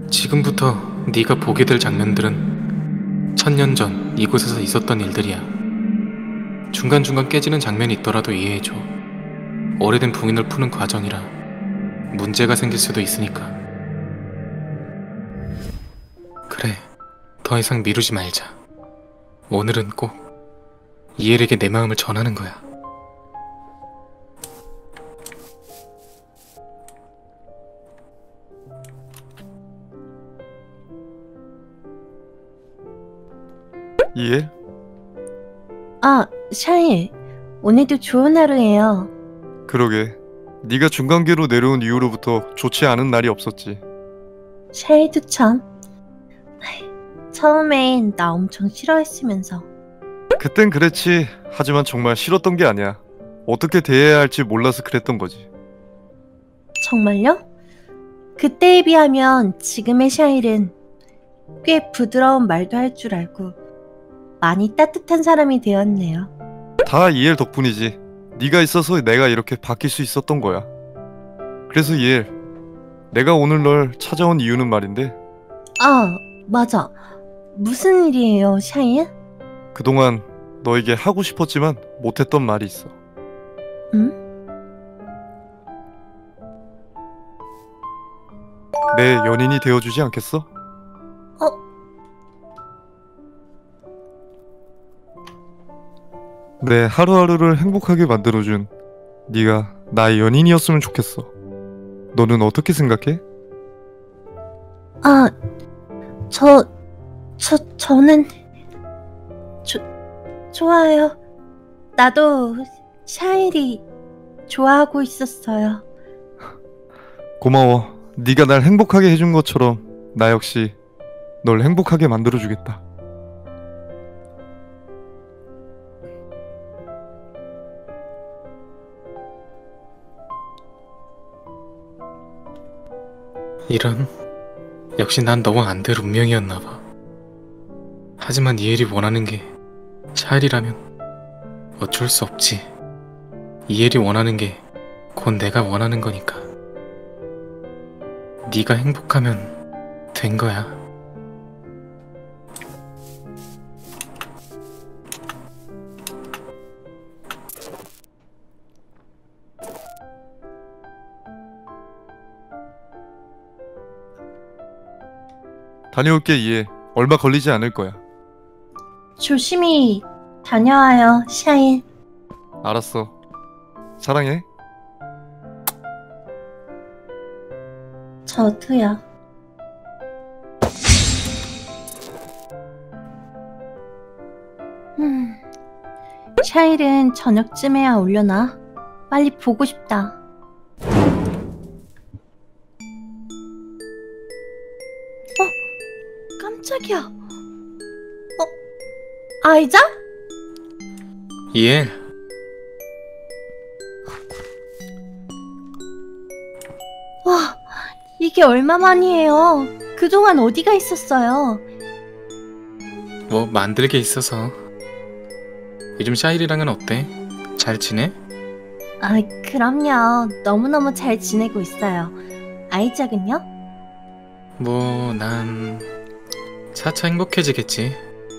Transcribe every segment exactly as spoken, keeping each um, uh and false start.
지금부터 네가 보게 될 장면들은 천년 전 이곳에서 있었던 일들이야. 중간중간 깨지는 장면이 있더라도 이해해줘. 오래된 봉인을 푸는 과정이라 문제가 생길 수도 있으니까. 그래, 더 이상 미루지 말자. 오늘은 꼭 이엘에게 내 마음을 전하는 거야. 이엘? 아, 샤일. 오늘도 좋은 하루예요. 그러게. 네가 중간계로 내려온 이후로부터 좋지 않은 날이 없었지. 샤일도 참. 처음엔 나 엄청 싫어했으면서. 그땐 그랬지. 하지만 정말 싫었던 게 아니야. 어떻게 대해야 할지 몰라서 그랬던 거지. 정말요? 그때에 비하면 지금의 샤일은 꽤 부드러운 말도 할 줄 알고 많이 따뜻한 사람이 되었네요. 다 이엘 덕분이지. 네가 있어서 내가 이렇게 바뀔 수 있었던 거야. 그래서 이엘, 내가 오늘 널 찾아온 이유는 말인데, 아, 맞아. 무슨 일이에요, 샤일? 그동안 너에게 하고 싶었지만 못했던 말이 있어. 응? 내 연인이 되어주지 않겠어? 어? 내 하루하루를 행복하게 만들어준 네가 나의 연인이었으면 좋겠어. 너는 어떻게 생각해? 아, 저, 저, 저는, 조, 좋아요. 나도 샤일이 좋아하고 있었어요. 고마워. 네가 날 행복하게 해준 것처럼 나 역시 널 행복하게 만들어주겠다. 이런, 역시 난 너와 안 될 운명이었나봐. 하지만 이엘이 원하는 게 샤일이라면 어쩔 수 없지. 이엘이 원하는 게 곧 내가 원하는 거니까. 네가 행복하면 된 거야. 다녀올게 이해. 얼마 걸리지 않을 거야. 조심히 다녀와요, 샤일. 알았어. 사랑해. 저도요. 음, 샤일은 저녁쯤에야 올려나? 빨리 보고 싶다. 어? 깜짝이야. 어? 아이작? 이엘, 와, 이게 얼마만이에요. 그동안 어디가 있었어요? 뭐 만들게 있어서. 요즘 샤일이랑은 어때? 잘 지내? 아, 그럼요. 너무너무 잘 지내고 있어요. 아이작은요? 뭐 난 차차 행복해지겠지.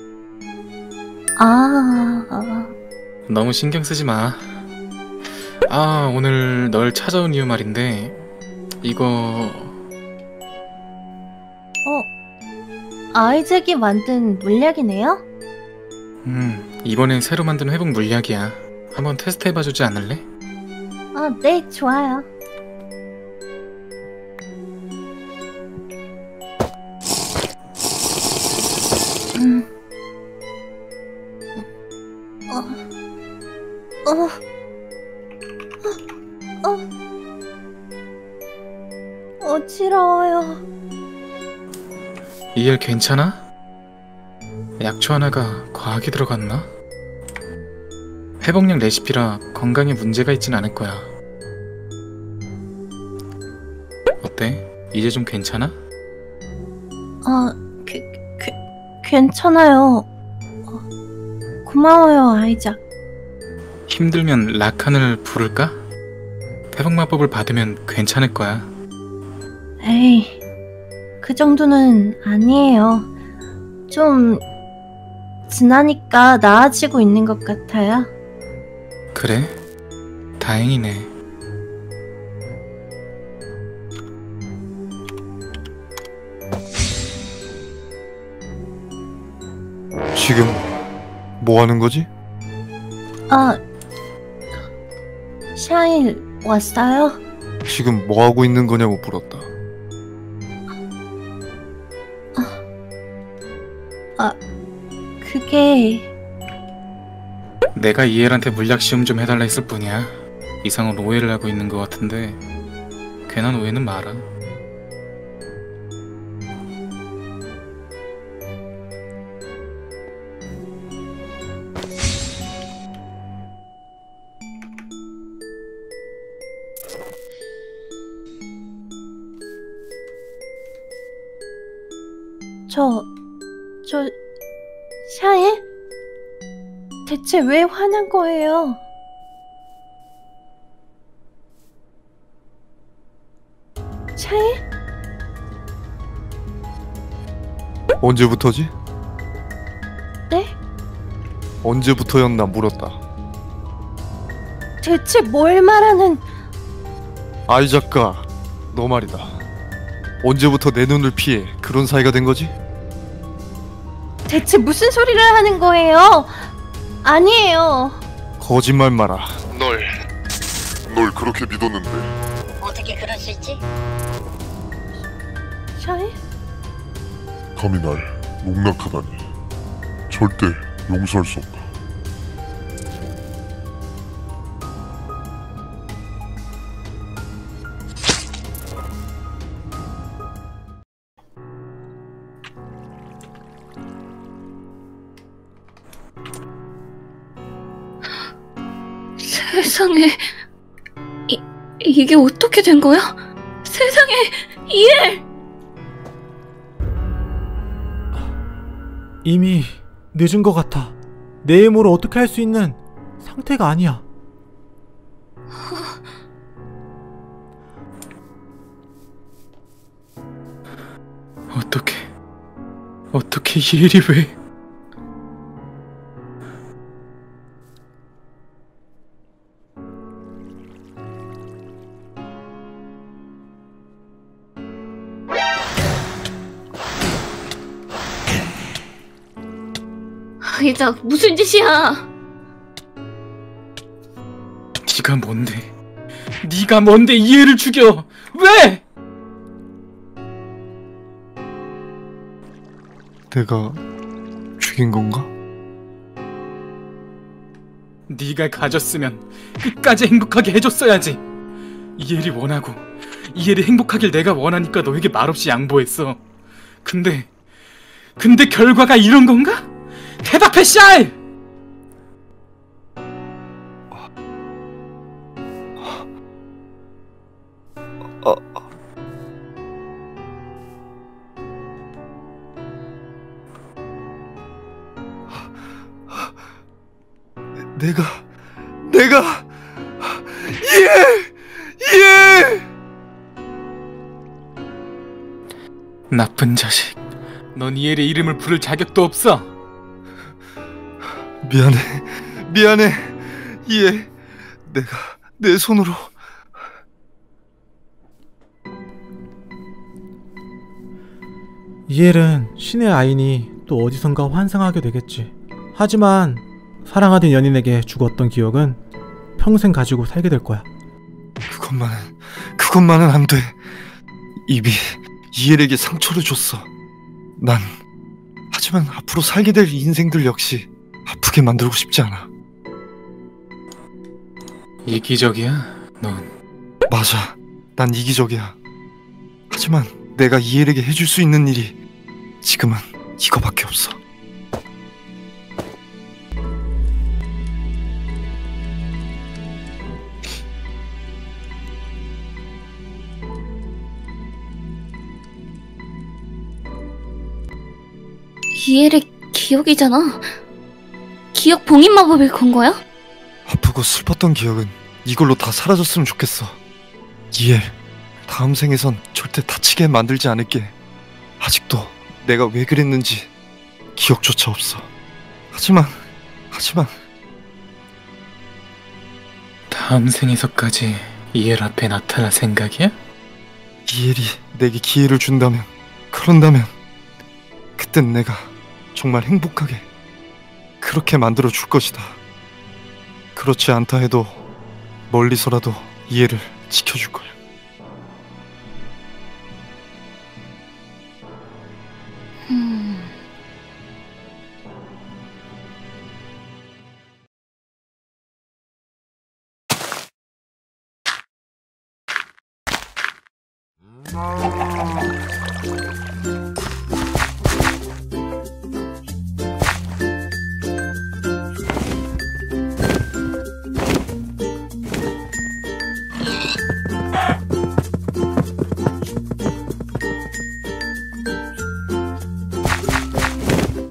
아, 아, 너무 신경 쓰지 마. 아, 오늘 널 찾아온 이유 말인데, 이거 어, 아이작이 만든 물약이네요? 음 이번엔 새로 만든 회복 물약이야. 한번 테스트 해봐주지 않을래? 아, 네, 좋아요. 음. 어, 어, 어, 어, 어지러워요. 이엘 괜찮아? 약초 하나가 과하게 들어갔나? 회복약 레시피라 건강에 문제가 있진 않을 거야. 어때? 이제 좀 괜찮아? 아, 그, 그, 괜찮아요. 어, 고마워요, 아이작. 힘들면 라칸을 부를까? 회복 마법을 받으면 괜찮을 거야. 에이, 그 정도는 아니에요. 좀 지나니까 나아지고 있는 것 같아요. 그래? 다행이네. 지금 뭐 하는 거지? 아, 샤일 왔어요? 지금 뭐 하고 있는 거냐고 물었다. 아, 그게... 내가 이엘한테 물약 시험 좀 해달라 했을 뿐이야. 이상한 오해를 하고 있는 것 같은데 괜한 오해는 마라. 저... 저... 샤일? 대체 왜 화난 거예요? 샤일? 언제부터지? 네? 언제부터였나 물었다. 대체 뭘 말하는... 아이 작가, 너 말이다. 언제부터 내 눈을 피해 그런 사이가 된 거지? 대체 무슨 소리를 하는 거예요? 아니에요. 거짓말 마라. 널, 널 그렇게 믿었는데 어떻게 그럴 수 있지? 샤일? 감히 날 농락하다니. 절대 용서할 수 없다. 세상에, 이, 이게 어떻게 된 거야? 세상에, 이엘! 이미 늦은 것 같아. 내 힘으로 어떻게 할 수 있는 상태가 아니야. 어떻게 어떻게 이엘이 왜... 아이작, 무슨 짓이야? 네가 뭔데? 네가 뭔데 이엘을 죽여? 왜? 내가 죽인 건가? 네가 가졌으면 끝까지 행복하게 해줬어야지. 이엘이 원하고 이엘이 행복하길 내가 원하니까 너에게 말없이 양보했어. 근데 근데 결과가 이런 건가? 대답해, 샤일! 어... 내가... 내가... 이엘! 이엘! 나쁜 자식. 넌 이엘의 이름을 부를 자격도 없어. 미안해, 미안해, 이엘. 내가 내 손으로... 이엘은 신의 아이니 또 어디선가 환생하게 되겠지. 하지만 사랑하던 연인에게 죽었던 기억은 평생 가지고 살게 될 거야. 그것만은, 그것만은 안 돼. 입이 이엘에게 상처를 줬어. 난 하지만 앞으로 살게 될 인생들 역시 아프게 만들고 싶지 않아. 이기적이야, 넌. 맞아, 난 이기적이야. 하지만 내가 이엘에게 해줄 수 있는 일이 지금은 이거밖에 없어. 이엘의 기억이잖아. 기억 봉인 마법을 건 거야? 아프고 슬펐던 기억은 이걸로 다 사라졌으면 좋겠어. 이엘, 다음 생에선 절대 다치게 만들지 않을게. 아직도 내가 왜 그랬는지 기억조차 없어. 하지만 하지만 다음 생에서까지 이엘 앞에 나타날 생각이야? 이엘이 내게 기회를 준다면, 그런다면 그땐 내가 정말 행복하게 그렇게 만들어 줄 것이다. 그렇지 않다 해도 멀리서라도 이엘을 지켜줄 거야.